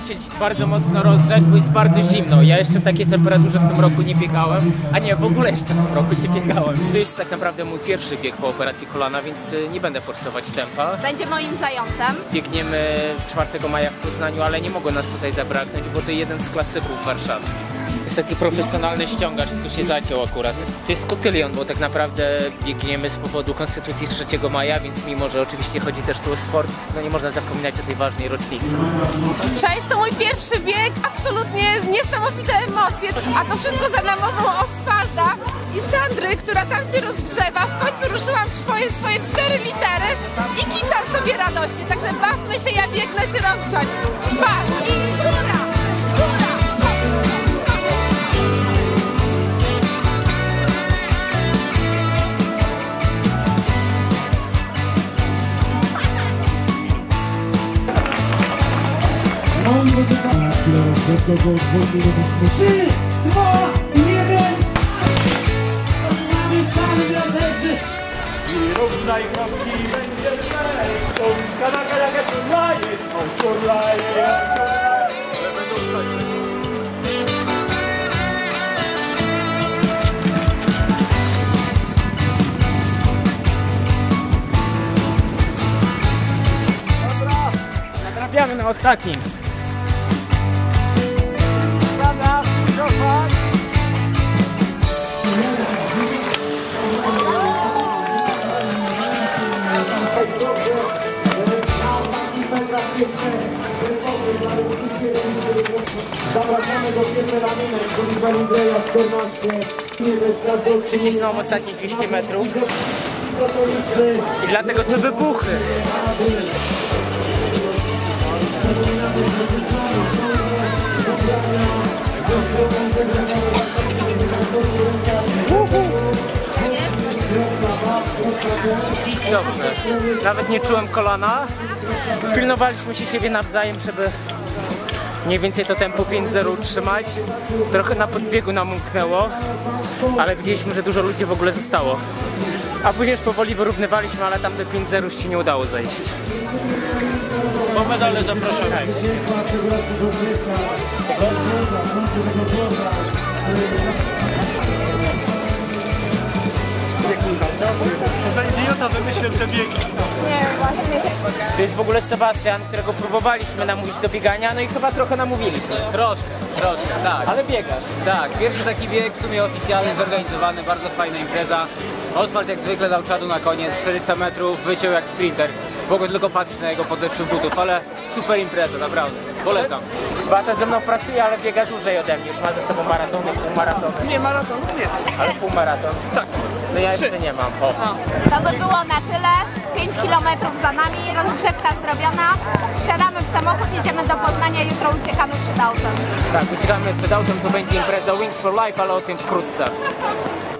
się bardzo mocno rozgrzać, bo jest bardzo zimno. Ja jeszcze w takiej temperaturze w tym roku nie biegałem, a nie, w ogóle jeszcze w tym roku nie biegałem. To jest tak naprawdę mój pierwszy bieg po operacji kolana, więc nie będę forsować tempa. Będzie moim zającem. Biegniemy 4 maja w Poznaniu, ale nie mogło nas tutaj zabraknąć, bo to jeden z klasyków warszawskich. Jest taki profesjonalny ściągacz, tylko się zaciął akurat. To jest kotylion, bo tak naprawdę biegniemy z powodu Konstytucji 3 maja, więc mimo, że oczywiście chodzi też tu o sport, no nie można zapominać o tej ważnej rocznicy. Cześć, to mój pierwszy bieg, absolutnie niesamowite emocje, a to wszystko za namową Oswalda i Sandry, która tam się rozgrzewa. W końcu ruszyłam swoje 4 litery i kisam sobie radości, także bawmy się, ja biegnę się rozgrzać. Baw i góra! Do 3, 2, 1. Mamy sami radezy. I równaj kropki będzie źle. Kanaka jaka czurlaje, czurlaje. Ale będą wsadzić. Dobra, nadrabiamy na ostatnim. Zapraszamy do firmy Raminek, ulica Andrzeja 14. Przycisnąłem ostatnie 200 metrów i dlatego te wybuchy. Dobrze, nawet nie czułem kolana. Pilnowaliśmy się siebie nawzajem, żeby mniej więcej to tempo 5-0 utrzymać. Trochę na podbiegu nam umknęło, ale widzieliśmy, że dużo ludzi w ogóle zostało. A później już powoli wyrównywaliśmy, ale tam do 5-0 już się nie udało zejść. Po medale zapraszamy. Za idiota wymyślił te biegi. Nie, właśnie. To jest w ogóle Sebastian, którego próbowaliśmy namówić do biegania, no i chyba trochę namówiliśmy. Troszkę, tak. Ale biegasz. Tak, pierwszy taki bieg w sumie oficjalny, zorganizowany, bardzo fajna impreza. Oswald jak zwykle dał czadu na koniec, 400 metrów, wyciął jak sprinter. Mogłem tylko patrzeć na jego podeszwy butów, ale super impreza, naprawdę. Polecam. Beata ze mną pracuje, ale biega dłużej ode mnie. Już ma ze sobą maratony, półmaratony. Nie, maraton, nie. Ale półmaraton. Tak. No ja jeszcze nie mam. O. To by było na tyle. 5 km za nami, rozgrzewka zrobiona. Wsiadamy w samochód, jedziemy do Poznania, jutro uciekamy przed autem. Tak, uciekamy przed autem, to będzie impreza Wings for Life, ale o tym wkrótce.